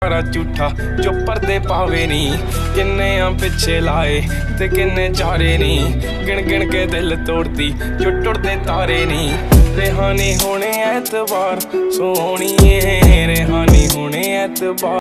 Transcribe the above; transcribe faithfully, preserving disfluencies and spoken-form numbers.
सारा झूठा जो पर्दे पावे नी, किन्ने आ पिछे लाए ते किन्ने चारे नी, गिन गिन के दिल तोड़ती जो टुटदे तारे नी। रेहानी होने ऐतबार सोहणिए, रेहानी होने ऐतबार।